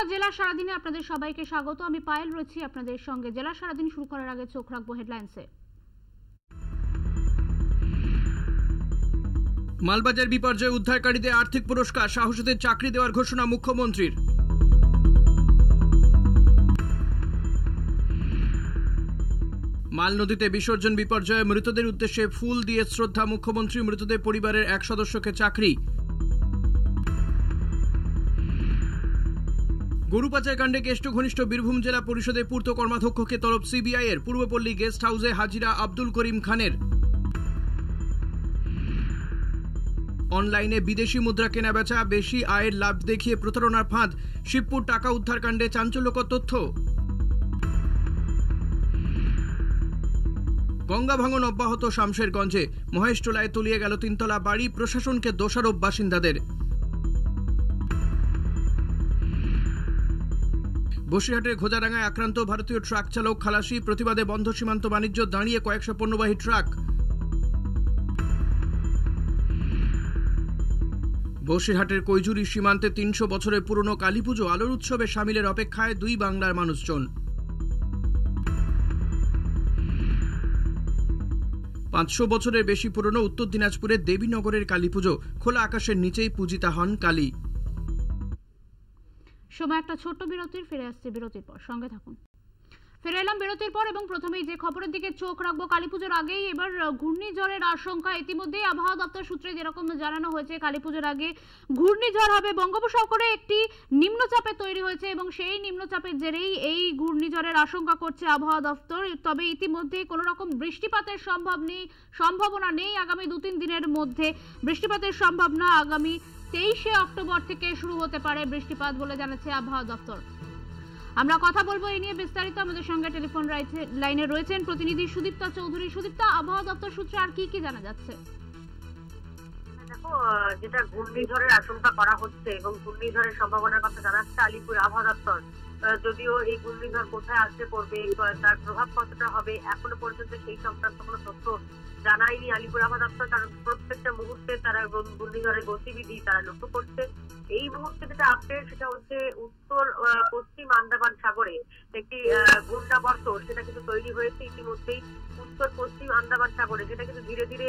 জেলা সারাদিনে আপনাদের সবাইকে স্বাগত। আমি পায়েল রয়েছি আপনাদের সঙ্গে। জেলা সারাদিন শুরু করার আগে চোখ রাখবো হেডলাইন্সে। মালবাজার বিপর্যয় উদ্ধারকারীদের আর্থিক পুরস্কার, সাহসীদের চাকরি দেওয়ার ঘোষণা মুখ্যমন্ত্রীর। মাল নদীতে বিসর্জন বিপর্যয়ে মৃতদের উদ্দেশ্যে ফুল দিয়ে শ্রদ্ধা মুখ্যমন্ত্রী, মৃতদের পরিবারের এক সদস্যকে চাকরি। গরু পাচার কাণ্ডে কেষ্ট ঘনিষ্ঠ বীরভূম জেলা পরিষদের পূর্ত কর্মাধ্যক্ষকে তলব সিবিআই এর। পূর্বপল্লী গেস্ট হাউসে হাজিরা আব্দুল করিম খানের। অনলাইনে বিদেশি মুদ্রা কেনা বেচা, বেশি আয়ের লাভ দেখিয়ে প্রতারণার ফাঁদ। শিবপুর টাকা উদ্ধার কাণ্ডে চাঞ্চল্যকর তথ্য। গঙ্গা ভাঙন অব্যাহত শামশেরগঞ্জে, মহেশটোলায় তলিয়ে গেল তিনতলা বাড়ি, প্রশাসনকে দোষারোপ বাসিন্দাদের। বসিরহাটের ঘোজারাঙ্গায় আক্রান্ত ভারতীয় ট্রাক চালক খালাসি, প্রতিবাদে বন্ধ সীমান্ত বাণিজ্য, দাঁড়িয়ে কয়েকশো পণ্যবাহী ট্রাক। বসিরহাটের কৈজুরি সীমান্তে ৩০০ বছরের পুরনো কালীপুজো, আলোর উৎসবে সামিলের অপেক্ষায় দুই বাংলার মানুষজন। ৫০০ বছরের বেশি পুরনো উত্তর দিনাজপুরের দেবীনগরের কালীপুজো, খোলা আকাশের নিচেই পূজিতা হন কালী। সময় একটা ছোট্ট বিরতির, ফিরে আসছে বিরতির পর, সঙ্গে থাকুন। ফিরে এলাম বিরতির পর এবং প্রথমেই যে খবরের দিকে চোখ রাখবো, কালীপুজোর আগেই এবার ঘূর্ণিঝড়ের আশঙ্কা। ইতিমধ্যেই আবহাওয়া দপ্তর সূত্রে যেরকম জানানো হয়েছে, কালীপুজোর আগে ঘূর্ণিঝড় হবে। বঙ্গোপসাগরে একটি নিম্নচাপে তৈরি হয়েছে এবং সেই নিম্নচাপের জেরেই এই ঘূর্ণিঝড়ের আশঙ্কা করছে আবহাওয়া দপ্তর। তবে ইতিমধ্যেই কোনো রকম বৃষ্টিপাতের সম্ভাবনা নেই আগামী ২-৩ দিনের মধ্যে। বৃষ্টিপাতের সম্ভাবনা আগামী ২৩শে অক্টোবর থেকে শুরু হতে পারে বৃষ্টিপাত বলে জানাচ্ছে আবহাওয়া দপ্তর। আমরা কথা বলবো এই নিয়ে বিস্তারিত। আমাদের সঙ্গে টেলিফোন লাইনে রয়েছেন প্রতিনিধি সুদীপ্তা চৌধুরী। সুদীপ্তা, আবহাওয়া দপ্তর সূত্রে আর কি কি জানা যাচ্ছে? দেখো, যেটা ঘূর্ণিঝড়ের আশঙ্কা করা হচ্ছে এবং ঘূর্ণিঝড়ের সম্ভাবনার কথা জানাচ্ছে আলিপুর আবহাওয়া দপ্তর, যদিও এই ঘূর্ণিঝড় কোথায় আসতে পড়বে, তার প্রভাব কতটা হবে, এখনো পর্যন্ত সেই সংক্রান্ত কোনো তথ্য জানায়নি আলিপুর আবহাওয়া দপ্তর। কারণ প্রত্যেকটা মুহূর্তে তারা ঘূর্ণিঝড়ের গতিবিধি তারা লক্ষ্য করছে। এই মুহূর্তে যেটা আপডেট, সেটা হচ্ছে উত্তর পশ্চিম আন্দামান সাগরে একটি ঘূর্ণাবর্ত, সেটা কিন্তু তৈরি হয়েছে ইতিমধ্যেই উত্তর পশ্চিম আন্দামান সাগরে, যেটা কিন্তু ধীরে ধীরে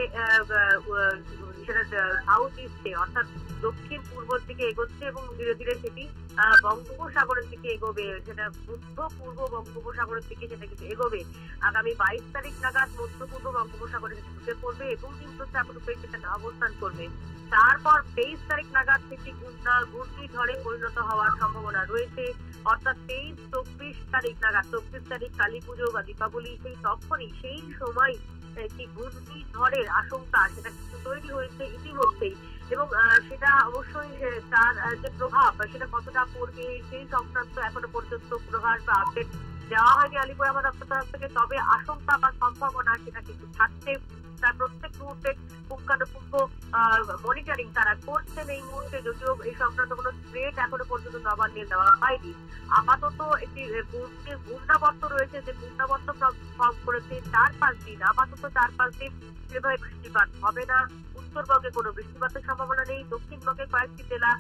সেটা সাউথ ইস্টে অর্থাৎ দক্ষিণ পূর্বর দিকে এগোচ্ছে এবং ধীরে ধীরে সেটি বঙ্গোপসাগরের দিকে এগোবে। সেটা মধ্য পূর্ব বঙ্গোপসাগরের দিকে সেটা কিন্তু এগোবে। আগামী ২২ তারিখ নাগাদ মধ্য পূর্ব বঙ্গোপসাগরে ঢুকে পড়বে এবং নিম্নচাপ রূপে সেটা অবস্থান করবে। তারপর ২৩ তারিখ নাগাদ সেটি ঘূর্ণিঝড়ে পরিণত হওয়ার সম্ভাবনা রয়েছে। অর্থাৎ ২৩-২৪ তারিখ নাগাদ, ২৪ তারিখ কালী পুজো বা দীপাবলি, সেই সময় একটি ঘূর্ণিঝড়ের আশঙ্কা সেটা কিন্তু তৈরি হয়েছে ইতিমধ্যেই। এবং সেটা অবশ্যই তার যে প্রভাব সেটা কতটা পড়বে সেই সংক্রান্ত এখনো পর্যন্ত পূর্বাভাস বা আপডেট দেওয়া হয়নি আলিপুর আবহাওয়া দপ্তর তরফ থেকে। তবে আশঙ্কা বা সম্ভাবনা সেটা কিন্তু থাকছে। তার প্রত্যেক মুহূর্তে পুঙ্খানুপুঙ্খ মনিটরিং তারা করছেন এই মুহূর্তে, যদিও এই সংক্রান্ত কোনো থ্রেট এখনো পর্যন্ত নবান্নে দেওয়া হয়নি। আপাতত একটি ঘূর্ণাবর্ত রয়েছে, যে ঘূর্ণাবর্ত ফর্ম করেছে ৪-৫ দিন। আপাতত ৪-৫ দিন সেভাবে বৃষ্টিপাত হবে না। উত্তরবঙ্গে কোনো বৃষ্টিপাতের সম্ভাবনা নেই। দক্ষিণবঙ্গে কয়েকটি জেলা,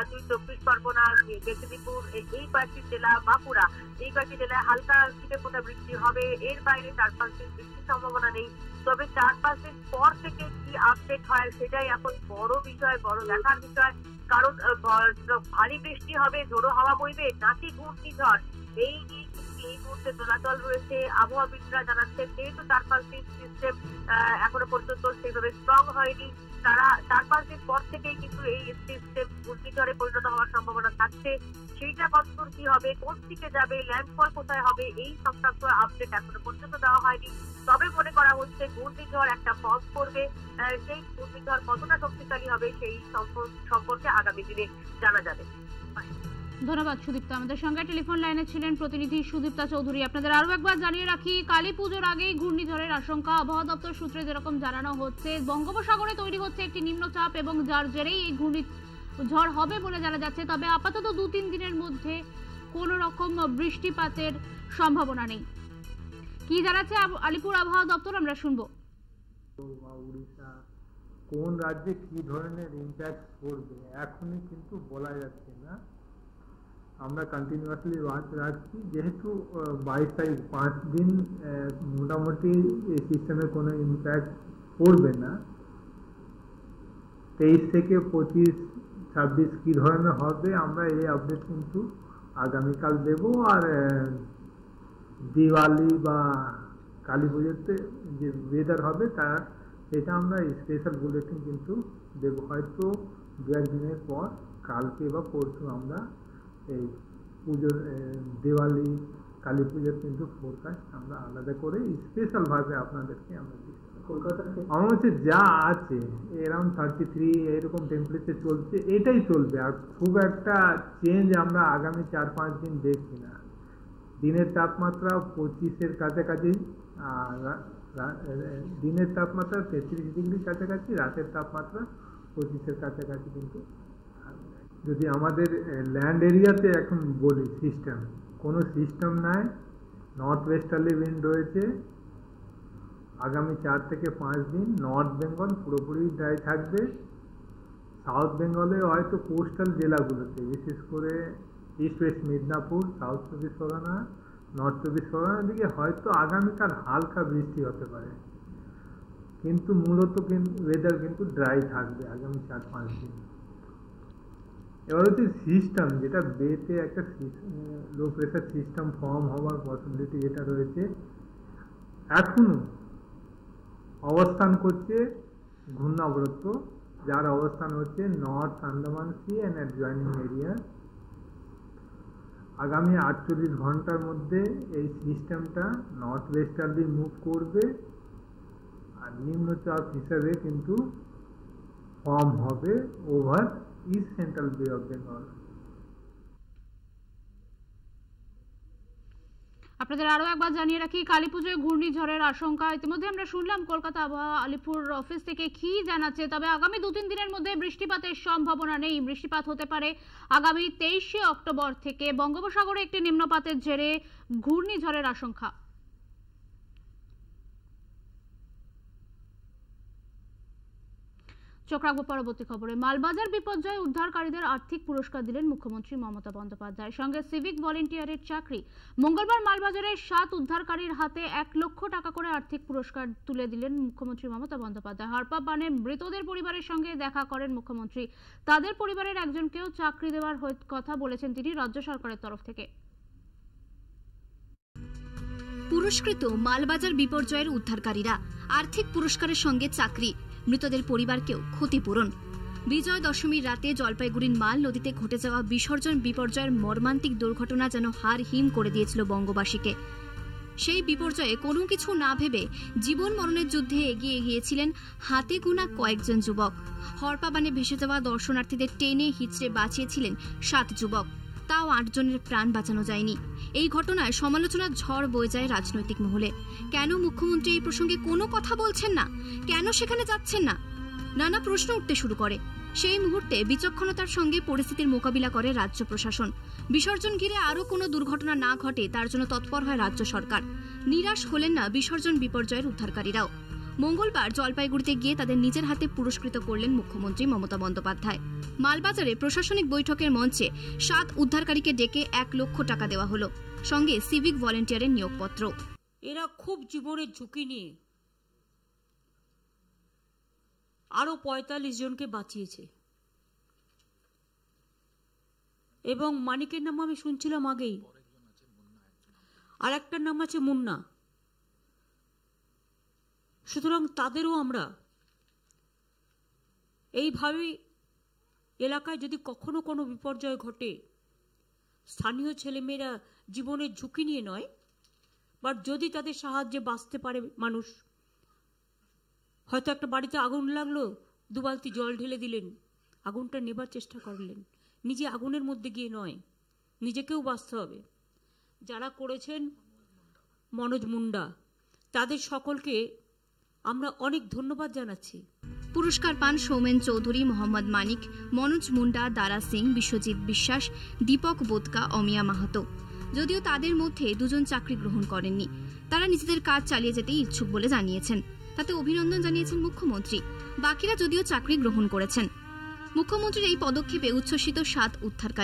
২ পরগনা, মেদিনীপুর, এই কয়েকটি জেলা, বাঁকুড়া, এই কয়েকটি জেলায় হালকা ছিটে ফোটা বৃষ্টি হবে। এর বাইরে ৪-৫ দিন বৃষ্টির সম্ভাবনা নেই। তবে ৪-৫ দিন পর থেকে কি আপডেট হয় সেটাই এখন বড় বিষয়, বড় দেখার বিষয়। কারণ ভারী বৃষ্টি হবে, ঝোড়ো হাওয়া বইবে নাকি ঘূর্ণিঝড়, এই নিয়ে এই মুহূর্তে দোলাচল রয়েছে। আবহাওয়াবিদরা জানাচ্ছেন যেহেতু ৪-৫ দিন সিস্টেম এখনো পর্যন্ত সেভাবে স্ট্রং হয়নি, তারা ৪-৫ দিন পর থেকেই কিন্তু এই সিস্টেম ঘূর্ণিঝড়ে পরিণত হওয়ার সম্ভাবনা থাকছে। সেইটা কতদূর কি হবে, কোন দিকে যাবে, ল্যান্ডফল কোথায় হবে, এই সংক্রান্ত আপডেট এখনো পর্যন্ত দেওয়া হয়নি। তবে মনে করা হচ্ছে ঘূর্ণিঝড় একটা ফর্ম করবে। সেই ঘূর্ণিঝড় কতটা শক্তিশালী হবে সেই সম্পর্কে আগামী দিনে জানা যাবে। ধন্যবাদ সুদীপ্তা। আমাদের সঙ্গে টেলিফোন লাইনে ছিলেন প্রতিনিধি সুদীপ্তা চৌধুরী। আপনাদের আরো একবার জানিয়ে রাখি, কালী পুজোর আগেই ঘূর্ণিঝড়ের আশঙ্কা। আবহাওয়া দপ্তর সূত্রে যেরকম জানানো হচ্ছে, বঙ্গোপসাগরে তৈরি হচ্ছে একটি নিম্নচাপ এবং যার জেরেই এই ঘূর্ণিঝড় হবে বলে জানা যাচ্ছে। তবে আপাতত ২-৩ দিনের মধ্যে কোনো রকম বৃষ্টিপাতের সম্ভাবনা নেই। কি জানাচ্ছে আলিপুর আবহাওয়া দপ্তর আমরা শুনবো। উড়িষ্যা কোন রাজ্যে কি ধরনের ইম্প্যাক্ট পড়বে এখনই কিন্তু বলা যাচ্ছে না। আমরা কন্টিনিউয়াসলি ওয়াচ রাখছি। যেহেতু 22 তারিখ 5 দিন মোটামুটি এই সিস্টেমে কোনো ইম্প্যাক্ট পড়বে না, 23 থেকে 25, 26 কী ধরনের হবে আমরা এই আপডেট কিন্তু আগামীকাল দেব। আর দিওয়ালি বা কালী পুজোতে যে ওয়েদার হবে সেটা আমরা স্পেশাল বুলেটিন কিন্তু দেব, হয়তো 2-1 দিনের পর, কালকে বা পরশু আমরা এই পুজোর দিওয়ালি কালী পুজোর কিন্তু ফোরকাস্ট আমরা আলাদা করে স্পেশালভাবে আপনাদেরকে আমরা দিই। কলকাতাতে আমার হচ্ছে যা আছে অ্যারাউন্ড 33 এরকম টেম্পারেচার চলছে, এটাই চলবে। আর খুব একটা চেঞ্জ আমরা আগামী 4-5 দিন দেখছি না। দিনের তাপমাত্রা 25-এর কাছাকাছি, দিনের তাপমাত্রা 33 ডিগ্রির কাছাকাছি, রাতের তাপমাত্রা 25-এর কাছাকাছি কিন্তু। যদি আমাদের ল্যান্ড এরিয়াতে এখন বলি সিস্টেম, কোনো সিস্টেম নাই, নর্থ ওয়েস্টার্লি উইন্ড রয়েছে। আগামী 4 থেকে 5 দিন নর্থ বেঙ্গল পুরোপুরি ড্রাই থাকবে। সাউথ বেঙ্গলে হয়তো কোস্টাল জেলাগুলোতে, বিশেষ করে east west Midnapore, south 24 Parganas, north 24 পরগনার দিকে হয়তো আগামীকাল হালকা বৃষ্টি হতে পারে, কিন্তু মূলত ওয়েদার কিন্তু ড্রাই থাকবে আগামী 4-5 দিন। এবার হচ্ছে সিস্টেম, যেটা বেতে একটা লো প্রেশার সিস্টেম ফর্ম হওয়ার পসিবিলিটি যেটা রয়েছে, এখনো অবস্থান করছে ঘূর্ণাবর্ত, যার অবস্থান হচ্ছে north Andaman sea and adjoining area. আগামী 48 ঘন্টার মধ্যে এই সিস্টেমটা নর্থ ওয়েস্টার্লি মুভ করবে আর নিম্নচাপ হিসাবে কিন্তু ফর্ম হবে over east central bay of Bengal. আপনাদের আরো একবার জানিয়ে রাখি, কালীপুজোয় ঘূর্ণিঝড়ের আশঙ্কা। ইতিমধ্যে আমরা শুনলাম কলকাতা আবহাওয়া আলিপুর অফিস থেকে কি জানাচ্ছে। তবে আগামী 2-3 দিনের মধ্যে বৃষ্টিপাতের সম্ভাবনা নেই। বৃষ্টিপাত হতে পারে আগামী 23শে অক্টোবর থেকে। বঙ্গোপসাগরে একটি নিম্নপাতের জেরে ঘূর্ণিঝড়ের আশঙ্কা। চোখ রাখবো পরবর্তী খবরে। মালবাজার বিপর্যয়ে উদ্ধারকারীদের আর্থিক পুরস্কার দিলেন মুখ্যমন্ত্রী মমতা বন্দ্যোপাধ্যায়। সঙ্গে সিভিক ভলেন্টিয়ারের চাকরি। মঙ্গলবার মালবাজারের 7 উদ্ধারকারীর হাতে 1 লক্ষ টাকা করে আর্থিক পুরস্কার তুলে দিলেন মুখ্যমন্ত্রী মমতা বন্দ্যোপাধ্যায়। হারপা বানে মৃতদের পরিবারের সঙ্গে দেখা করেন মুখ্যমন্ত্রী। তাদের পরিবারের একজনকেও চাকরি দেওয়ার কথা বলেছেন তিনি রাজ্য সরকারের তরফ থেকে। পুরস্কৃত মালবাজার বিপর্যয়ের উদ্ধারকারীরা, আর্থিক পুরস্কারের সঙ্গে চাকরি, মৃতদের পরিবারকেও ক্ষতিপূরণ। বিজয় দশমীর রাতে জলপাইগুড়ির মাল নদীতে ঘটে যাওয়া বিসর্জন বিপর্যয়ের মর্মান্তিক দুর্ঘটনা যেন হাড় হিম করে দিয়েছিল বঙ্গবাসীকে। সেই বিপর্যয়ে কোনো কিছু না ভেবে জীবন মরণের যুদ্ধে এগিয়ে গিয়েছিলেন হাতে গোনা কয়েকজন যুবক। হরপাবানে ভেসে যাওয়া দর্শনার্থীদের টেনে হিচড়ে বাঁচিয়েছিলেন 7 যুবক, তাও 8 জনের প্রাণ বাঁচানো যায়নি। এই ঘটনায় সমালোচনার ঝড় বয়ে যায় রাজনৈতিক মহলে। কেন মুখ্যমন্ত্রী এই প্রসঙ্গে কোনো কথা বলছেন না? কেন সেখানে যাচ্ছেন না? নানা প্রশ্ন উঠতে শুরু করে। সেই মুহূর্তে বিচক্ষণতার সঙ্গে পরিস্থিতির মোকাবিলা করে রাজ্য প্রশাসন। বিসর্জন ঘিরে আরও কোনো দুর্ঘটনা না ঘটে তার জন্য তৎপর হয় রাজ্য সরকার। নিরাশ হলেন না বিসর্জন বিপর্যয়ের উদ্ধারকারীরাও। মঙ্গলবার জলপাইগুড়িতে গিয়ে তাদের নিজের হাতে পুরস্কৃত করলেন মুখ্যমন্ত্রী মমতা বন্দ্যোপাধ্যায়। মালবাজারে প্রশাসনিক বৈঠকের মঞ্চে 7 উদ্ধারকারীকে ডেকে 1 লক্ষ টাকা দেওয়া হলো, সঙ্গে সিভিক ভলেন্টিয়ারের নিয়োগপত্র। এরা খুব জীবনের ঝুঁকি নিয়ে আরো 45 জনকে বাঁচিয়েছে। এবং মানিকের নাম আমি শুনছিলাম আগেই, আর একটার নাম আছে মুন্না। সুতরাং তাদেরও আমরা এইভাবেই এলাকায় যদি কখনো কোনো বিপর্যয় ঘটে, স্থানীয় ছেলেমেয়েরা জীবনের ঝুঁকি নিয়ে নয়, বাট যদি তাদের সাহায্যে বাঁচতে পারে মানুষ, হয়তো একটা বাড়িতে আগুন লাগলো, 2 বালতি জল ঢেলে দিলেন, আগুনটা নেবার চেষ্টা করলেন, নিজে আগুনের মধ্যে গিয়ে নয়, নিজেকেও বাঁচতে হবে। যারা করেছেন মনোজ মুন্ডা, তাদের সকলকে আমরা অনেক ধন্যবাদ জানাচ্ছি। পুরস্কার পান সৌমেন চৌধুরী, মোহাম্মদ মানিক, মনোজ মুন্ডা, দারা সিং, বিশ্বজিৎ বিশ্বাস, দীপক বোদকা, অমিয়া মাহাতো। যদিও তাদের মধ্যে 2 জন চাকরি গ্রহণ করেননি, তারা নিজেদের কাজ চালিয়ে যেতেই ইচ্ছুক বলে জানিয়েছেন। তাতে অভিনন্দন জানিয়েছেন মুখ্যমন্ত্রী। বাকিরা যদিও চাকরি গ্রহণ করেছেন। মুখ্যমন্ত্রীর এই পদক্ষেপে উচ্ছ্বসিত 7 উদ্ধারকারী।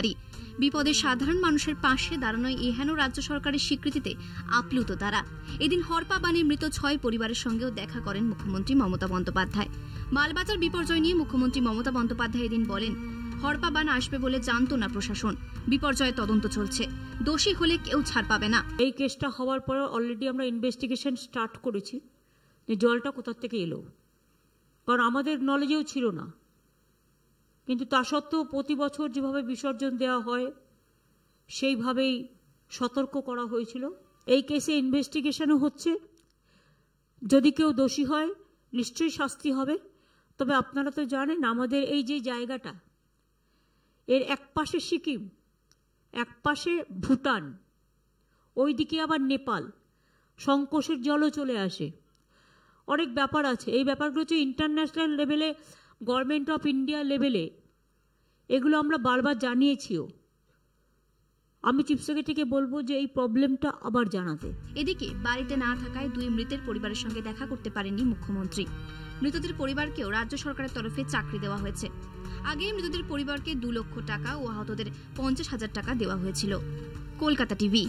বিপদে সাধারণ মানুষের পাশে দাঁড়ানোয় এহেন রাজ্য সরকারের স্বীকৃতিতে আপ্লুত তারা। এদিন হরপা বাণে মৃত 6 পরিবারের সঙ্গেও দেখা করেন মুখ্যমন্ত্রী মমতা বন্দ্যোপাধ্যায়। মালবাজার বিপর্যয় নিয়ে মুখ্যমন্ত্রী মমতা বন্দ্যোপাধ্যায় এদিন বলেন, হরপা বান আসবে বলে জানতো না প্রশাসন, বিপর্যয় তদন্ত চলছে, দোষী হলে কেউ ছাড় পাবে না। এই কেসটা হওয়ার পর অলরেডি আমরা ইনভেস্টিগেশন স্টার্ট করেছি যে জলটা কোথা থেকে এলো, কারণ আমাদের নলেজেও ছিল না। কিন্তু তা সত্ত্বেও প্রতি বছর যেভাবে বিসর্জন দেওয়া হয় সেইভাবেই সতর্ক করা হয়েছিল। এই কেসে ইনভেস্টিগেশনও হচ্ছে, যদি কেউ দোষী হয় নিশ্চয়ই শাস্তি হবে। তবে আপনারা তো জানেন আমাদের এই যে জায়গাটা, এর এক পাশে সিকিম, এক পাশে ভুটান, ওইদিকে আবার নেপাল, সংকোষের জলও চলে আসে, অনেক ব্যাপার আছে। এই ব্যাপারগুলো হচ্ছে ইন্টারন্যাশনাল লেভেলে, গভর্নমেন্ট অফ ইন্ডিয়া লেভেলে এগুলো আমরা বারবার জানিয়েছিও। আমি চিফ সেক্রেটারিকে বলবো যে এই প্রবলেমটা আবার জানাতে। এদিকে বাড়িতে না থাকায় 2 মৃতের পরিবারের সঙ্গে দেখা করতে পারেননি মুখ্যমন্ত্রী। মৃতদের পরিবারকেও রাজ্য সরকারের তরফে চাকরি দেওয়া হয়েছে। আগেই মৃতদের পরিবারকে 2 লক্ষ টাকা ও আহতদের 50,000 টাকা দেওয়া হয়েছিল। কলকাতা টিভি।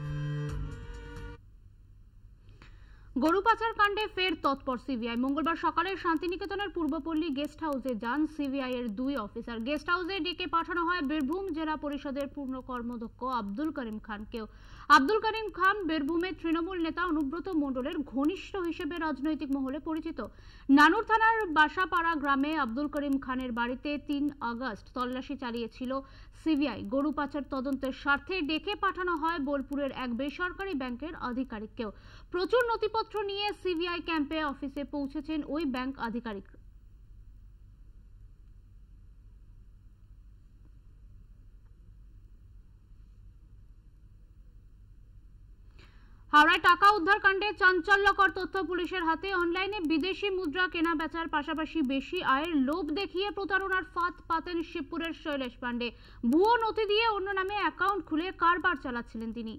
গরু পাচার কাণ্ডে ফের তৎপর সিবিআই। মঙ্গলবার সকালে শান্তিনিকেতনের পূর্বপল্লী গেস্ট হাউসে যান সিবিআই এর 2 অফিসার। গেস্ট হাউসে ডেকে পাঠানো হয় বীরভূম জেলা পরিষদের পূর্ণ কর্মাধ্যক্ষ আব্দুল করিম খানকেও। আব্দুল করিম খান বীরভূমের তৃণমূল নেতা অনুব্রত মণ্ডলের ঘনিষ্ঠ হিসেবে রাজনৈতিক মহলে পরিচিত। নানুর থানার বাসাপাড়া গ্রামে আব্দুল করিম খানের বাড়িতে 3 আগস্ট তল্লাশি চালিয়েছিল সিবিআই। গরু পাচার তদন্তের স্বার্থে ডেকে পাঠানো হয় বোলপুরের এক বেসরকারি ব্যাংকের আধিকারিককেও। প্রচুর নথিপত্র নিয়ে সিবিআই ক্যাম্পে অফিসে পৌঁছেছেন ওই ব্যাংক আধিকারিক। হাওড়ায় টাকা উদ্ধার কাণ্ডে চাঞ্চল্যকর তথ্য পুলিশের হাতে। অনলাইনে বিদেশি মুদ্রা কেনা বেচার পাশাপাশি বেশি আয়ের লোভ দেখিয়ে প্রতারণার ফাঁদ পাতেন শিবপুরের শৈলেশ পাণ্ডে। ভুয়ো নথি দিয়ে অন্য নামে অ্যাকাউন্ট খুলে কারবার চালাচ্ছিলেন তিনি।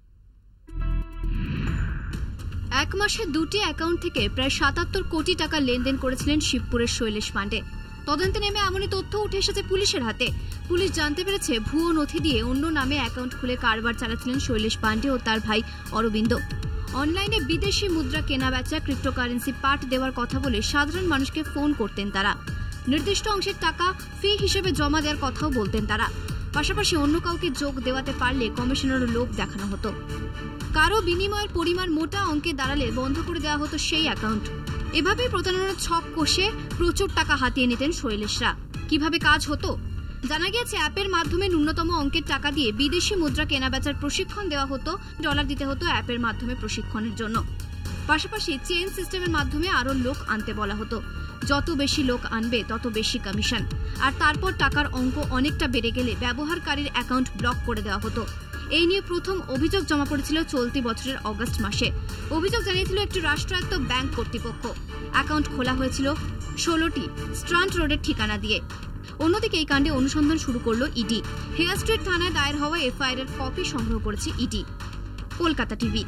1 মাসে 2টি অ্যাকাউন্ট থেকে প্রায় 77 কোটি টাকা লেনদেন করেছিলেন শিবপুরের শৈলেশ পাণ্ডে। তদন্তে নেমে এমনই তথ্য উঠে এসেছে পুলিশের হাতে। পুলিশ জানতে পেরেছে ভুয়ো নথি দিয়ে অন্য নামে অ্যাকাউন্ট খুলে কারবার চালাচ্ছিলেন শৈলেশ পাণ্ডে ও তার ভাই অরবিন্দ। অনলাইনে বিদেশি মুদ্রা কেনা বেচা, ক্রিপ্টোকারেন্সি পাঠ দেওয়ার কথা বলে সাধারণ মানুষকে ফোন করতেন তারা। নির্দিষ্ট অংশের টাকা ফি হিসেবে জমা দেওয়ার কথাও বলতেন তারা। পাশাপাশি অন্য কাউকে যোগ দেওয়াতে পারলে কমিশনেরও লোভ দেখানো হতো। কারো বিনিময়ের পরিমাণ মোটা অঙ্কে দাঁড়ালে বন্ধ করে দেওয়া হতো সেই অ্যাকাউন্ট। এভাবেই প্রতারণার ছক কষে প্রচুর টাকা হাতিয়ে নিতেন শৈলেশরা। কিভাবে কাজ হতো জানা গিয়েছে, অ্যাপের মাধ্যমে ন্যূনতম অঙ্কের টাকা দিয়ে বিদেশি মুদ্রা কেনাবেচার প্রশিক্ষণ দেওয়া হতো। ডলার দিতে হতো অ্যাপের মাধ্যমে প্রশিক্ষণের জন্য। পাশাপাশি চেইন সিস্টেমের মাধ্যমে আরো লোক আনতে বলা হতো। যত বেশি লোক আনবে তত বেশি কমিশন। আর তারপর টাকার অঙ্ক অনেকটা বেড়ে গেলে ব্যবহারকারীর অ্যাকাউন্ট ব্লক করে দেওয়া হতো। এই নিয়ে প্রথম অভিযোগ জমা পড়েছিল চলতি বছরের অগস্ট মাসে। অভিযোগ জানিয়েছিল একটি রাষ্ট্রায়ত্ত ব্যাংক কর্তৃপক্ষ। অ্যাকাউন্ট খোলা হয়েছিল 16টি স্ট্রান্ট রোডের ঠিকানা দিয়ে। অন্যদিকে এই কাণ্ডে অনুসন্ধান শুরু করল ইডি। হেয়ার স্ট্রিট থানায় দায়ের হওয়া এফআইআর এর কপি সংগ্রহ করেছে ইডি। কলকাতা টিভি।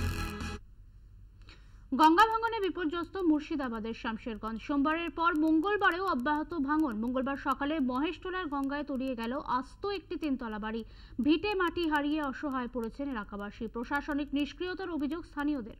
গঙ্গা ভাঙনে বিপর্যস্ত মুর্শিদাবাদের শামশেরগঞ্জ। সোমবারের পর মঙ্গলবারেও অব্যাহত ভাঙন। মঙ্গলবার সকালে মহেশটোলার গঙ্গায় তলিয়ে গেল আস্ত একটি 3তলা বাড়ি। ভিটে মাটি হারিয়ে অসহায় পড়েছেন এলাকাবাসী। প্রশাসনিক নিষ্ক্রিয়তার অভিযোগ স্থানীয়দের।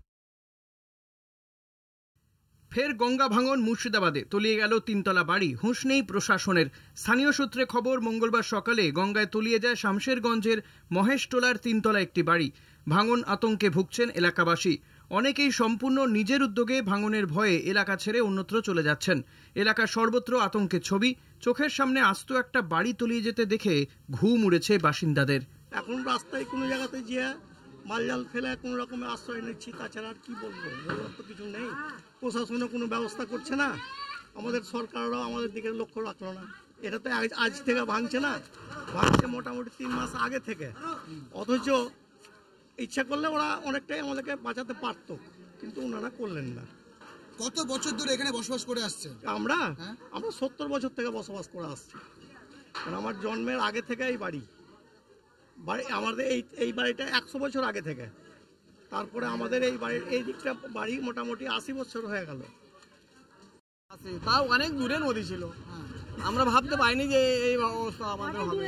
ফের গঙ্গা ভাঙন মুর্শিদাবাদে, তলিয়ে গেল 3তলা বাড়ি। হুঁশ নেই প্রশাসনের। স্থানীয় সূত্রে খবর, মঙ্গলবার সকালে গঙ্গায় তলিয়ে যায় শামশেরগঞ্জের মহেশটোলার 3তলা একটি বাড়ি। ভাঙন আতঙ্কে ভুগছেন এলাকাবাসী। অনেকেই সম্পূর্ণ নিজের উদ্যোগে ভাঙনের ভয়ে এলাকা ছেড়ে অন্যত্র চলে যাচ্ছেন। এলাকার সর্বত্র আতঙ্কের ছবি। চোখের সামনে আস্ত একটা বাড়ি তলিয়ে যেতে দেখে ঘুম উড়েছে বাসিন্দাদের। এখন রাস্তায় কোনো জায়গাতে গিয়ে মালজাল ফেলে কোনো রকমের আশ্রয় নিচ্ছি, তাছাড়া আর কি বলবো, বলার তো কিছু নেই। প্রশাসনও কোনো ব্যবস্থা করছে না, আমাদের সরকাররাও আমাদের দিকে লক্ষ্য রাখলো না। এটা তো আজ থেকে ভাঙছে না, ভাঙছে মোটামুটি 3 মাস আগে থেকে। অথচ ইচ্ছা করলে ওরা অনেকটাই আমাদেরকে বাঁচাতে পারত, কিন্তু ওনারা করলেন না। কত বছর ধরে এখানে বসবাস করে আসছে? আমরা 70 বছর থেকে বসবাস করে আসছি। আমার জন্মের আগে থেকে এই বাড়ি আমাদের এই বাড়িটা 100 বছর আগে থেকে। তারপরে আমাদের এই বাড়ির এই দিকটা বাড়ি মোটামুটি 80 বছর হয়ে গেল। তাও অনেক দূরে নদী ছিল, আমরা ভাবতে পারিনি যে এই অবস্থা আমাদের হবে।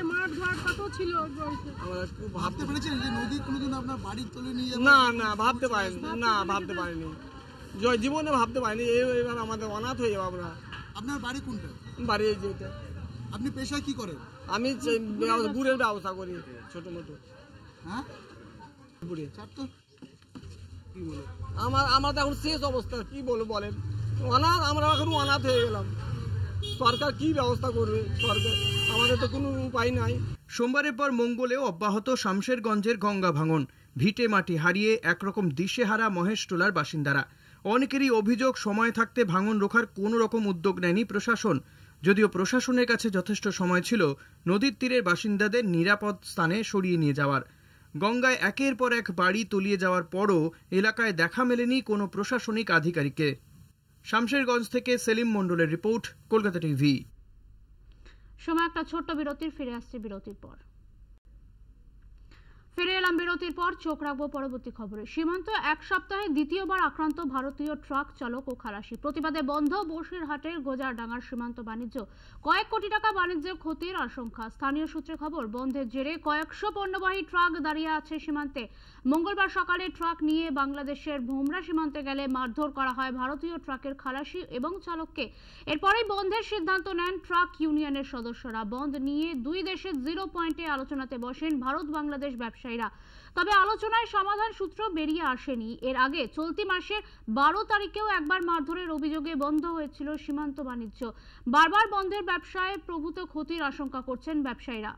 ভাবতে পেরেছেন যে নদী কোনোদিন আপনার বাড়ির তলে নিয়ে যাবে? না ভাবতে পারিনি জীবনে ভাবতে পারিনি এইবার আমাদের অনাথ হয়ে যাবো আমরা। আপনার বাড়ি কোনটা? বাড়ি এই যেটা। আপনি পেশায় কি করেন? আমি গুড়ের ব্যবসা করি ছোট মতো। হ্যাঁ গুড়ে তো কি বলে আমার তো এখন শেষ অবস্থা, কি বলবো বলেন, অনাথ আমরা এখন অনাথ হয়ে গেলাম। সরকার কি ব্যবস্থা করবে? সরকার আমাদের তো কোনো উপায় নাই। সোমবারের পর মঙ্গলেও অব্যাহত শামশেরগঞ্জের গঙ্গা ভাঙন। ভিটে মাটি হারিয়ে একরকম দিশেহারা মহেশটোলার বাসিন্দারা। অনেকেরই অভিযোগ সময় থাকতে ভাঙন রোখার কোনো রকম উদ্যোগ নেয়নি প্রশাসন। যদিও প্রশাসনের কাছে যথেষ্ট সময় ছিল নদীর তীরের বাসিন্দাদের নিরাপদ স্থানে সরিয়ে নিয়ে যাওয়ার। গঙ্গায় একের পর এক বাড়ি তলিয়ে যাওয়ার পরও এলাকায় দেখা মেলেনি কোনো প্রশাসনিক আধিকারিককে। শামশেরগঞ্জ থেকে সেলিম মণ্ডলের রিপোর্ট, কলকাতা টিভি। সময় একটা ছোট্ট বিরতির, ফিরে আসছে বিরতির পর। ফিরে এলাম বিরতির পর, চোখ রাখবো পরবর্তী খবরে। সীমান্ত এক সপ্তাহে দ্বিতীয়বার আক্রান্ত ভারতীয় ট্রাক চালক ও খালাসি। প্রতিবাদে বন্ধ বসিরহাটের গোজারডাঙ্গার সীমান্ত বাণিজ্য। কয়েক কোটি টাকা বাণিজ্যের ক্ষতির আশঙ্কা। স্থানীয় সূত্রে খবর, বন্ধের জেরে কয়েকশো পণ্যবাহী ট্রাক দাঁড়িয়ে আছে সীমান্তে। মঙ্গলবার সকালে ট্রাক নিয়ে বাংলাদেশের ভোমরা সীমান্তে গেলে মারধর করা হয় ভারতীয় ট্রাকের খালাসি এবং চালককে। এরপরেই বন্ধের সিদ্ধান্ত নেন ট্রাক ইউনিয়নের সদস্যরা। বন্ধ নিয়ে দুই দেশের 0 পয়েন্টে আলোচনাতে বসেন ভারত বাংলাদেশ ব্যবসায়ীরা। তবে আলোচনায় সমাধান সূত্র বেরিয়ে আসেনি। এর আগে চলতি মাসের 12 তারিখেও একবার মারধরের অভিযোগে বন্ধ হয়েছিল সীমান্ত বাণিজ্য। বারবার বন্ধের ব্যবসায় প্রভূত ক্ষতির আশঙ্কা করছেন ব্যবসায়ীরা।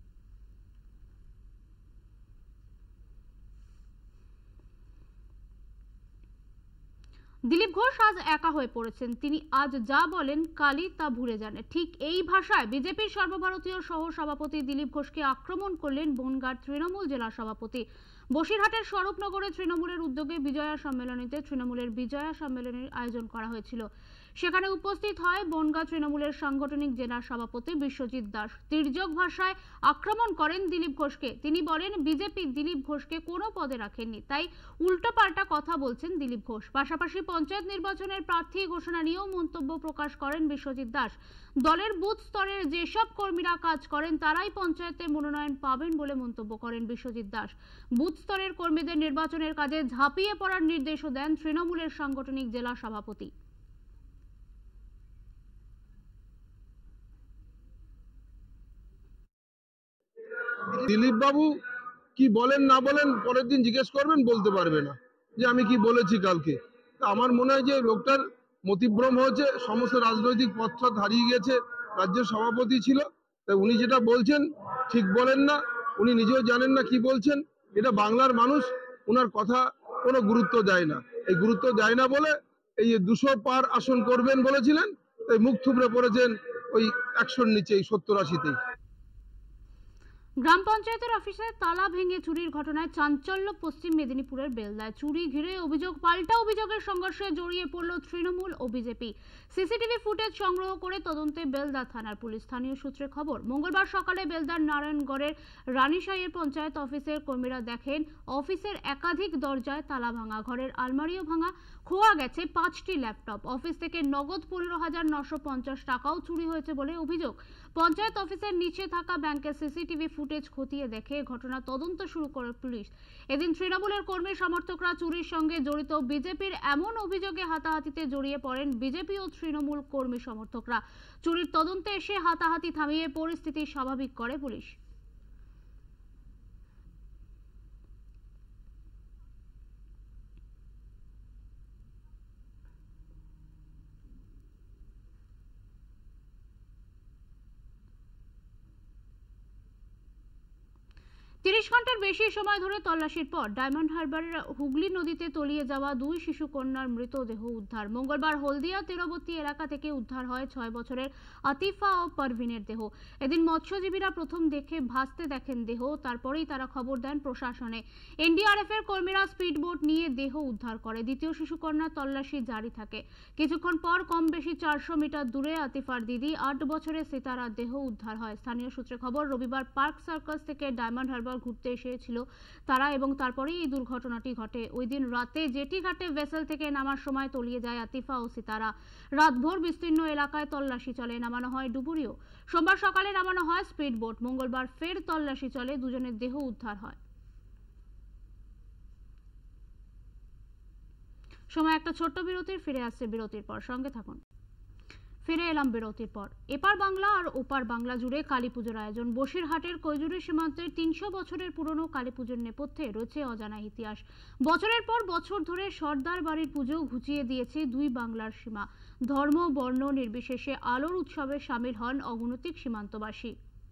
দিলীপ ঘোষ আজ একা হয়ে পড়েছেন। তিনি আজ যা বলেন কালই তা ভুলে যান। ঠিক এই ভাষায় বিজেপির সর্বভারতীয় সহ সভাপতি দিলীপ ঘোষকে আক্রমণ করলেন বনগাঁর তৃণমূল জেলা সভাপতি। বসিরহাটের স্বরূপনগরে তৃণমূলের উদ্যোগে বিজয়া সম্মেলনীতে তৃণমূলের বিজয়া সম্মেলনের আয়োজন করা হয়েছিল। সেখানে উপস্থিত হয় বনগাঁ তৃণমূলের সাংগঠনিক জেলা সভাপতি বিশ্বজিৎ দাস। তির্যক ভাষায় আক্রমণ করেন দিলীপ ঘোষকে। তিনি বলেন বিজেপি দিলীপ ঘোষকে কোনো পদে রাখেননি, তাই উল্টোপাল্টা কথা বলছেন দিলীপ ঘোষ। পাশাপাশি পঞ্চায়েত নির্বাচনের প্রার্থী ঘোষণা নিয়েও মন্তব্য প্রকাশ করেন বিশ্বজিৎ দাস। দলের বুথ স্তরের যেসব কর্মীরা কাজ করেন তারাই পঞ্চায়েতে মনোনয়ন পাবেন বলে মন্তব্য করেন বিশ্বজিৎ দাস। বুথ স্তরের কর্মীদের নির্বাচনের কাজে ঝাঁপিয়ে পড়ার নির্দেশও দেন তৃণমূলের সাংগঠনিক জেলা সভাপতি। দিলীপ বাবু কি বলেন না বলেন পরের দিন জিজ্ঞেস করবেন, বলতে পারবে না যে আমি কি বলেছি কালকে। আমার মনে হয় যে লোকটার মতিভ্রম হয়েছে, সমস্ত রাজনৈতিক পথ হারিয়ে গেছে। রাজ্যের সভাপতি ছিল, তাই উনি যেটা বলছেন ঠিক বলেন না, উনি নিজেও জানেন না কি বলছেন। এটা বাংলার মানুষ, ওনার কথা কোনো গুরুত্ব দেয় না। এই গুরুত্ব দেয় না বলে এই 200 পার আসন করবেন বলেছিলেন, তাই মুখ থুবড়ে পড়েছেন ওই 100-র নিচে, 70-80-তেই। গ্রাম পঞ্চায়েতের অফিসে তালা ভেঙে চুরির ঘটনায় চাঞ্চল্য পশ্চিম মেদিনীপুরের বেলদায়। চুরি ঘিরে অভিযোগ পাল্টা অভিযোগের সংঘর্ষে জড়িয়ে পড়ল তৃণমূল ও বিজেপি। সিসিটিভি ফুটেজ সংগ্রহ করে তদন্তে বেলদা থানার পুলিশ। স্থানীয় সূত্রে খবর, মঙ্গলবার সকালে বেলদার নারায়ণগড়ের রানীশাইয়ের পঞ্চায়েত অফিসের কর্মীরা দেখেন অফিসের একাধিক দরজায় তালা ভাঙা, ঘরের আলমারিও ভাঙা, খোয়া গেছে 5টি ল্যাপটপ। অফিস থেকে নগদ 15,950 টাকাও চুরি হয়েছে বলে অভিযোগ। পঞ্চায়েত অফিসের নিচে থাকা ব্যাংকের সিসিটিভি ফুটেজ খতিয়ে দেখে ঘটনা তদন্ত শুরু করে পুলিশ। এদিন তৃণমূলের কর্মী সমর্থকরা চুরির সঙ্গে জড়িত বিজেপির এমন অভিযোগে হাতাহাতিতে জড়িয়ে পড়েন বিজেপি ও তৃণমূল কর্মী সমর্থকরা। চুরির তদন্তে এসে হাতাহাতি থামিয়ে পরিস্থিতি স্বাভাবিক করে পুলিশ। ঘন্টার বেশি সময় ধরে তল্লাশির পর ডায়মন্ড হারবারের হুগলি নদীতে তলিয়ে যাওয়া 2 শিশু কন্যার মৃতদেহ উদ্ধার। মঙ্গলবার হলদিয়া তীরবর্তী এলাকা থেকে উদ্ধার হয় 6 বছরের আতিফা ও পারভিনের দেহ। এদিন মৎস্যজীবীরা প্রথম দেখে ভাসতে দেখেন দেহ, তারপরেই তারা খবর দেন প্রশাসনে। এনডিআরএফ এর কর্মীরা স্পিডবোট নিয়ে দেহ উদ্ধার করে। দ্বিতীয় শিশু কন্যার তল্লাশি জারি থাকে। কিছুক্ষণ পর কম বেশি 400 মিটার দূরে আতিফার দিদি 8 বছরের সিতারার দেহ উদ্ধার হয়। স্থানীয় সূত্রে খবর, রবিবার পার্ক সার্কাস থেকে ডায়মন্ড হারবার ঘুরতে এসেছিল তারা, এবং তারপরেই এই দুর্ঘটনাটি ঘটে। ওই দিন রাতে জেটি ঘাটে ভেসেল থেকে নামার সময় তলিয়ে যায় আতিফা ও সিতারা। রাতভর বিস্তীর্ণ এলাকায় তল্লাশি চলে, নামানো হয় ডুবুরিও। সোমবার সকালে নামানো হয় স্পিড বোট। মঙ্গলবার ফের তল্লাশি চলে, দুজনের দেহ উদ্ধার হয়। সময় একটা ছোট্ট বিরতির, ফিরে আসছে বিরতির পর, সঙ্গে থাকুন। ফিরে এলাম বিরতির পর। এপার বাংলা আর ওপার বাংলা জুড়ে কালী পুজোর আয়োজন। বসিরহাটের কৈজুরি সীমান্তের 300 বছরের পুরনো কালী পুজোর নেপথ্যে রয়েছে অজানা ইতিহাস। বছরের পর বছর ধরে সর্দার বাড়ির পুজো ঘুচিয়ে দিয়েছে দুই বাংলার সীমা। ধর্ম বর্ণ নির্বিশেষে আলোর উৎসবে সামিল হন অগণতিক সীমান্তবাসী।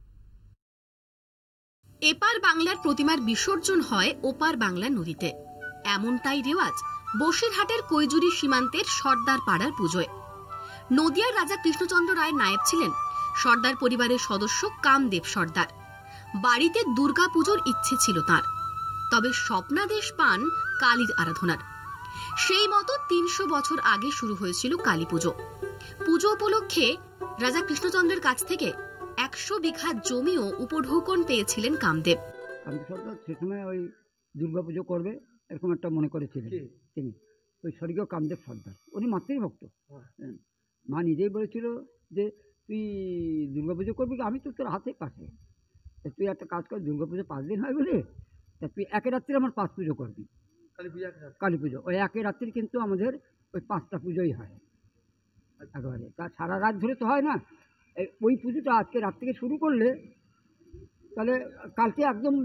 এপার বাংলার প্রতিমার বিসর্জন হয় ওপার বাংলা নদীতে, এমনটাই রেওয়াজ বসিরহাটের কৈজুরি সীমান্তের সর্দার পাড়ার পুজোয়। নদিয়ার রাজা কৃষ্ণচন্দ্র রায়ের নায়েব ছিলেন সর্দার পরিবারের সদস্য কামদেব সর্দার। বাড়িতে দুর্গা পুজোর ইচ্ছে ছিল তার, তবে স্বপ্নাদেশ পান কালীর আরাধনার। সেই মতো 300 বছর আগে শুরু হয়েছিল কালী পুজো। পুজো উপলক্ষে রাজা কৃষ্ণচন্দ্রের কাছ থেকে 100 বিঘা জমিও উপঢৌকন পেয়েছিলেন কামদেব। সর্দার সে সময় ওই দুর্গা পুজো করবে এরকম একটা মনে করেছিলেন তিনি, ওই স্বর্গীয় কামদেব সর্দার। উনি মাতৃভক্ত। মা নিজেই বলেছিল যে তুই দুর্গা পুজো করবি, আমি তো তোর হাতে পাশে, তুই একটা কাজ কর, দুর্গা পুজো 5 দিন হয় বলে তা তুই একে রাত্রে আমার 5 পুজো করবি। কালী পুজো ওই একে রাত্রি কিন্তু আমাদের ওই 5টা পুজোই হয় একেবারে, তা সারা রাত ধরে তো হয় না। ওই পুজোটা আজকে রাত থেকে শুরু করলে তাহলে কালকে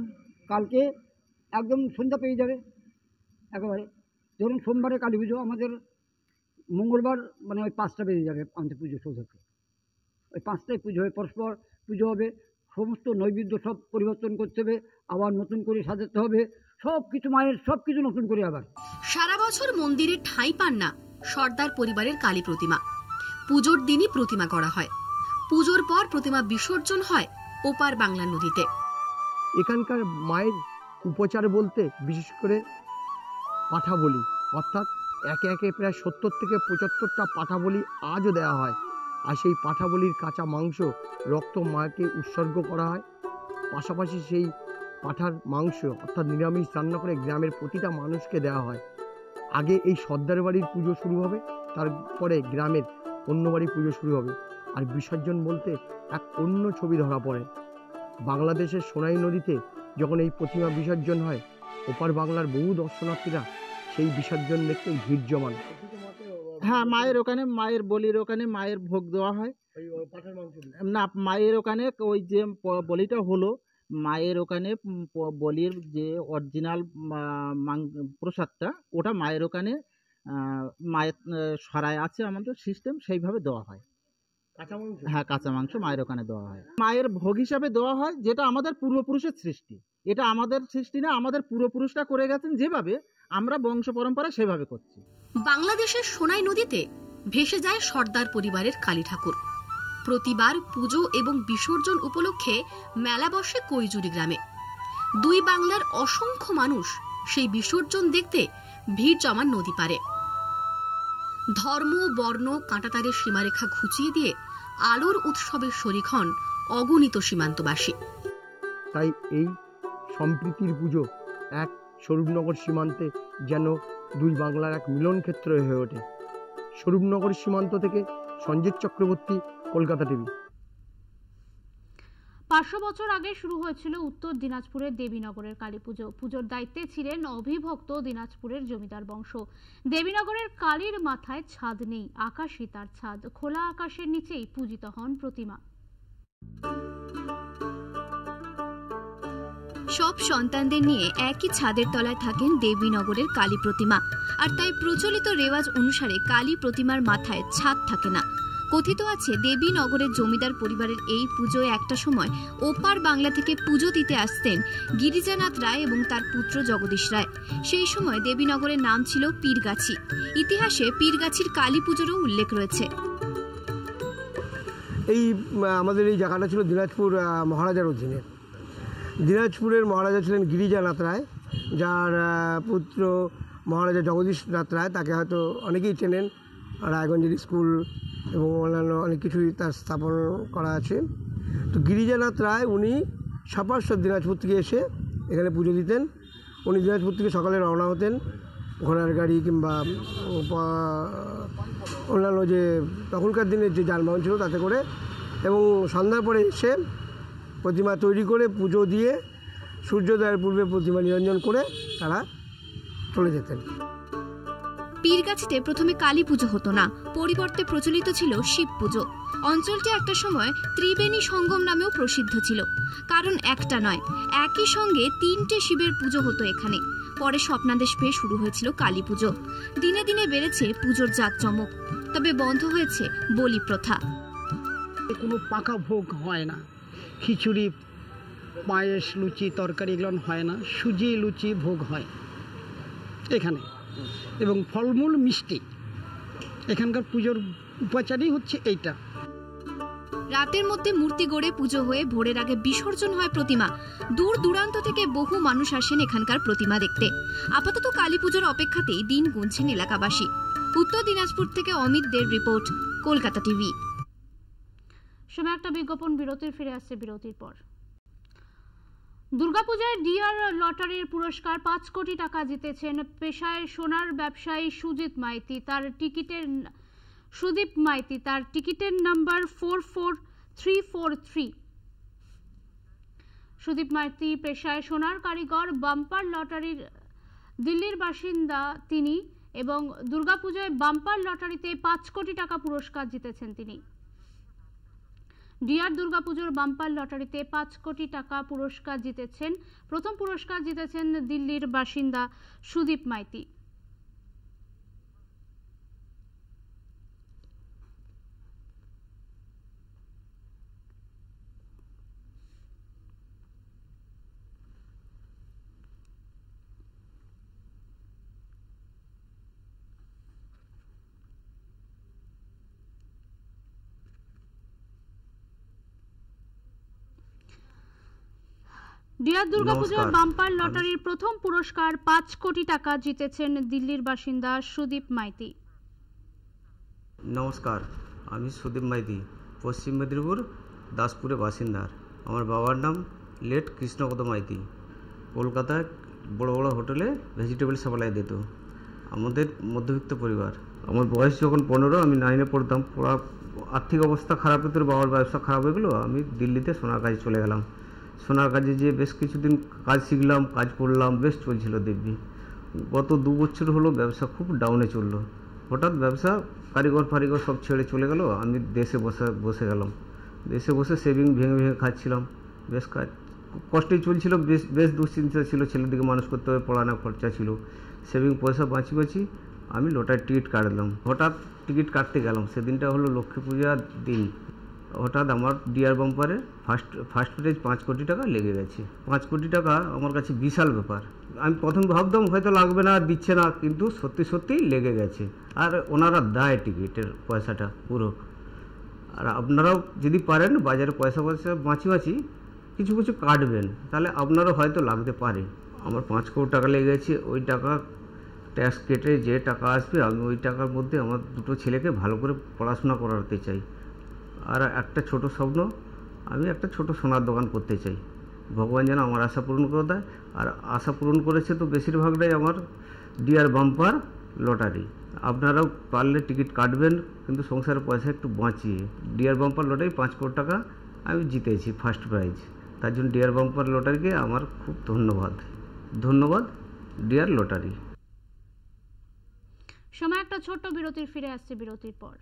একদম সন্ধ্যা পেয়ে যাবে একেবারে। ধরুন সোমবারে কালী পুজো, আমাদের মঙ্গলবার মানে ওই 5টা বেজে যাবে আমাদের পুজো সৌধকে। ওই 5টায় পুজো হয়ে পরস্পর পুজো হবে, সমস্ত নৈবেদ্য সব পরিবর্তন করতে হবে, আবার নতুন করে সাজাতে হবে, সব কিছু মায়ের সব কিছু নতুন করে আবার। সারা বছর মন্দিরে ঠাঁই পান না সর্দার পরিবারের কালী প্রতিমা। পুজোর দিনই প্রতিমা করা হয়, পুজোর পর প্রতিমা বিসর্জন হয় ওপার বাংলা নদীতে। এখানকার মায়ের উপচার বলতে বিশেষ করে পাঠা বলি, অর্থাৎ একে একে প্রায় 70 থেকে 75টা পাঠা বলি আজও দেওয়া হয়। আর সেই পাঠা বলির কাঁচা মাংস রক্ত মাকে উৎসর্গ করা হয়। পাশাপাশি সেই পাঠার মাংস অর্থাৎ নিরামিষ রান্না করে গ্রামের প্রতিটা মানুষকে দেওয়া হয়। আগে এই সর্দার বাড়ির পুজো শুরু হবে, তারপরে গ্রামের অন্য বাড়ির পুজো শুরু হবে। আর বিসর্জন বলতে এক অন্য ছবি ধরা পড়ে। বাংলাদেশের সোনাই নদীতে যখন এই প্রতিমা বিসর্জন হয়, ওপার বাংলার বহু দর্শনার্থীরা সেই বিসর্জন দেখতে ভিড় জমান। হ্যাঁ, মায়ের ওখানে, মায়ের বলির ওখানে মায়ের ভোগ দেওয়া হয় না। মায়ের ওখানে ওই যে বলিটা হলো, মায়ের ওখানে বলির যে অরিজিনাল প্রসাদটা, ওটা মায়ের ওখানে মায়ের সরায় আছে আমাদের সিস্টেম, সেইভাবে দেওয়া হয়। হ্যাঁ, কাঁচা মাংস মায়ের ওখানে দেওয়া হয়, মায়ের ভোগ হিসাবে দেওয়া হয়, যেটা আমাদের পূর্বপুরুষের সৃষ্টি। এটা আমাদের সৃষ্টি না, আমাদের পূর্বপুরুষরা করে গেছেন যেভাবে, আমরা বংশ পরম্পরা সেভাবে করছি। বাংলাদেশের সোনাই নদীতে ভেসে যায় সর্দার পরিবারের কালী ঠাকুর। প্রতিবার পুজো এবং বিসর্জন উপলক্ষে মেলা বসে কৈজুরি গ্রামে। দুই বাংলার অসংখ্য মানুষ সেই বিসর্জন দেখতে ভিড় জমান নদী পারে। ধর্ম বর্ণ কাঁটাতারের সীমারেখা ঘুচিয়ে দিয়ে আলোর উৎসবের শরিক হন অগণিত সীমান্তবাসী। তাই এই সম্প্রীতির পুজো এক স্বরূপনগর সীমান্তে যেন দুই বাংলার এক মিলন ক্ষেত্র হয়ে ওঠে। স্বরূপনগর সীমান্ত থেকে সঞ্জিত চক্রবর্তী, কলকাতা টিভি। 500 বছর আগে শুরু হয়েছিল উত্তর দিনাজপুরের দেবীনগরের কালী পুজো। পুজোর দায়িত্বে ছিলেন অবিভক্ত দিনাজপুরের জমিদার বংশ। দেবীনগরের কালীর মাথায় ছাদ নেই, আকাশই তার ছাদ। খোলা আকাশের নিচেই পূজিত হন প্রতিমা। সব সন্তানদের নিয়ে একই ছাদের তলায় থাকেন দেবীনগরের কালী প্রতিমা। আর তাই প্রচলিত রেওয়াজ অনুসারে কালী প্রতিমার মাথায় ছাদ থাকে না। কথিত আছে দেবীনগরের জমিদার পরিবারের এই পুজোয় একটা সময় ওপার বাংলা থেকে পুজো দিতে আসতেন গিরিজানাথ রায় এবং তার পুত্র জগদীশ রায়। সেই সময় দেবীনগরের নাম ছিল পীরগাছি। ইতিহাসে পীরগাছির কালী পুজোরও উল্লেখ রয়েছে। এই আমাদের এই জায়গাটা ছিল দিনাজপুর মহারাজার অধীনে। দিনাজপুরের মহারাজা ছিলেন গিরিজানাথ রায়, যার পুত্র মহারাজা জগদীশনাথ রায়, তাকে হয়তো অনেকেই চেনেন। রায়গঞ্জের স্কুল এবং অন্যান্য অনেক কিছুই তার স্থাপন করা আছে। তো গিরিজানাথ রায় উনি সাপাশ্বর দিনাজপুর থেকে এসে এখানে পুজো দিতেন। উনি দিনাজপুর থেকে সকালে রওনা হতেন ঘোড়ার গাড়ি কিংবা অন্যান্য যে তখনকার দিনের যে যানবাহন ছিল তাতে করে, এবং সন্ধ্যার পরে এসে প্রতিমা তৈরি করে পুজো দিয়ে সূর্যোদয়ের পূর্বে প্রতিমা নিরঞ্জন করে তারা চলে যেতেন। পীরগাছিতে প্রথমে কালী পুজো হতো না, পরিবর্তে প্রচলিত ছিল শিব পুজো। অঞ্চলটি একটা সময় ত্রিবেণী সঙ্গম নামেও প্রসিদ্ধ ছিল, কারণ একটা নয়, একই সঙ্গে 3টে শিবের পুজো হতো এখানে। পরে স্বপ্নাদেশ পেয়ে শুরু হয়েছিল কালী পুজো। দিনে দিনে বেড়েছে পুজোর জাঁকজমক, তবে বন্ধ হয়েছে বলি প্রথা। কোনো পাকা ভোগ হয় না, খিচুড়ি, পায়েস, লুচি, তরকারি এগুলো হয় না, সুজি লুচি ভোগ হয় এখানে, এবং ফলমূল মিষ্টি। এখানকার পুজোর উপাচারই হচ্ছে এইটা। রাতের মধ্যে মূর্তি গড়ে পুজো হয়ে ভোরের আগে বিসর্জন হয় প্রতিমা। দূর দূরান্ত থেকে বহু মানুষ আসেন এখানকার প্রতিমা দেখতে। আপাতত কালী পুজোর অপেক্ষাতেই দিন গুনছেন এলাকাবাসী। উত্তর দিনাজপুর থেকে অমিত দের রিপোর্ট, কলকাতা টিভি। সময় একটা বিজ্ঞাপন বিরতির, ফিরে আসছে বিরতির পর। দুর্গাপূজায় ডিআর লটারির পুরস্কার 5 কোটি টাকা জিতেছেন পেশায় সোনার ব্যবসায়ী সুদীপ মাইতি। তার টিকিটের নাম্বার 44343। সুদীপ মাইতি পেশায় সোনার কারিগর। বাম্পার লটারির দিল্লির বাসিন্দা তিনি, এবং দুর্গাপূজায় বাম্পার লটারিতে 5 কোটি টাকা পুরস্কার জিতেছেন তিনি। ডিআর দুর্গাপুজোর বাম্পার লটারিতে 5 কোটি টাকা পুরস্কার জিতেছেন। প্রথম পুরস্কার জিতেছেন দিল্লির বাসিন্দা সুদীপ মাইতি। ডিআর দুর্গাপূজার বাম্পার লটারির প্রথম পুরস্কার 5 কোটি টাকা জিতেছেন দিল্লির বাসিন্দা সুদীপ মাইতি। নমস্কার, আমি সুদীপ মাইতি, পশ্চিম মেদিনীপুর দাসপুরের বাসিন্দা। আমার বাবার নাম লেট কৃষ্ণপদ মাইতি। কলকাতায় বড় বড় হোটেলে ভেজিটেবল সাপ্লাই দিত। আমাদের মধ্যবিত্ত পরিবার। আমার বয়স যখন 15, আমি 9-এ পড়তাম। পড়া আর্থিক অবস্থা খারাপের তোর বাবার ব্যবসা খারাপ হয়ে গেলো। আমি দিল্লিতে সোনার কাজে চলে গেলাম। সোনার কাজে যেয়ে বেশ কিছুদিন কাজ শিখলাম, কাজ করলাম, বেশ চলছিল দিব্যি। গত 2 বছর হলো ব্যবসা খুব ডাউনে চললো। হঠাৎ ব্যবসা কারিগর ফারিগর সব ছেড়ে চলে গেল। আমি দেশে বসে গেলাম। দেশে বসে সেভিং ভেঙে ভেঙে খাচ্ছিলাম। বেশ কষ্টই চলছিল, বেশ দুশ্চিন্তা ছিল। ছেলেদিকে মানুষ করতে হবে, পড়ানো খরচা ছিল। সেভিং পয়সা বাঁচি আমি লটারির টিকিট কাটলাম। হঠাৎ টিকিট কাটতে গেলাম, সেদিনটা হলো লক্ষ্মী পূজার দিন। হঠাৎ আমার ডিআর বাম্পারে ফার্স্ট প্রাইজ 5 কোটি টাকা লেগে গেছে। 5 কোটি টাকা আমার কাছে বিশাল ব্যাপার। আমি প্রথম ভাবতাম হয়তো লাগবে না, দিচ্ছে না, কিন্তু সত্যি লেগে গেছে। আর ওনারা দেয় টিকিটের পয়সাটা পুরো। আর আপনারাও যদি পারেন বাজারে পয়সা বাঁচি কিছু কাটবেন, তাহলে আপনারও হয়তো লাগতে পারে। আমার 5 কোটি টাকা লেগে গেছে। ওই টাকা ট্যাক্স কেটে যে টাকা আসবে, আমি ওই টাকার মধ্যে আমার 2টো ছেলেকে ভালো করে পড়াশোনা করাতে চাই। আর একটা ছোট স্বপ্ন, আমি একটা ছোট সোনার দোকান করতে চাই। ভগবান যেন আমার আশা পূরণ করে দেয়। আর আশা পূরণ করেছে তো বেশিরভাগটাই আমার ডিআর বাম্পার লটারি। আপনারাও পারলে টিকিট কাটবেন, কিন্তু সংসারের পয়সা একটু বাঁচিয়ে। ডিআর বাম্পার লটারি 5 কোটি টাকা আমি জিতেছি ফার্স্ট প্রাইজ। তার জন্য ডিআর বাম্পার লটারিকে আমার খুব ধন্যবাদ ডিআর লটারি। সময় একটা ছোট্ট বিরতির, ফিরে আসছে বিরতির পর।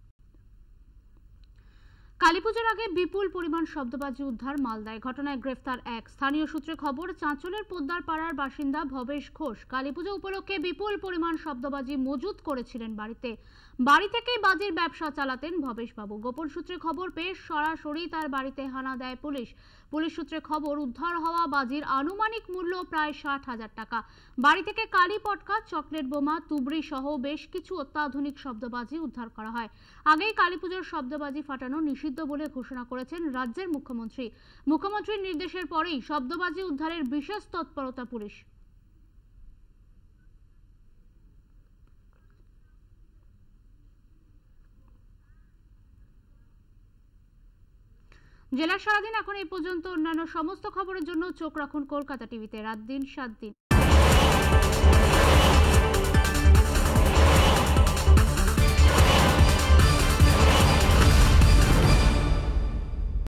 কালীপুজোর আগে বিপুল পরিমাণ শব্দবাজি উদ্ধার মালদায়। ঘটনায় গ্রেফতার এক। স্থানীয় সূত্রে খবর, চাঁচলের পোদ্দার পাড়ার বাসিন্দা ভবেশ ঘোষ কালীপুজো উপলক্ষে বিপুল পরিমাণ শব্দবাজি মজুত করেছিলেন বাড়িতে। বাড়ি থেকেই বাজির ব্যবসা চালাতেন ভবেশ বাবু। গোপন সূত্রে খবর পেয়ে সরাসরি তার বাড়িতে হানা দেয় পুলিশ। পুলিশ সূত্রে খবর, উদ্ধার হওয়া বাজির আনুমানিক মূল্য প্রায় 60,000 টাকা। বাড়ি থেকে কালী পটকা, চকলেট বোমা, তুবড়ি সহ বেশ কিছু অত্যাধুনিক শব্দবাজি উদ্ধার করা হয়। আগেই কালীপুজোর শব্দবাজি ফাটানো নিষিদ্ধ বলে ঘোষণা করেছেন রাজ্যের মুখ্যমন্ত্রী। মুখ্যমন্ত্রীর নির্দেশের পরেই শব্দবাজি উদ্ধারের বিশেষ তৎপরতা পুলিশ। জেলার সারাদিন এখন এই পর্যন্ত। অন্যান্য সমস্ত খবরের জন্য চোখ রাখুন কলকাতা টিভিতে। রাত দিন 7 দিন।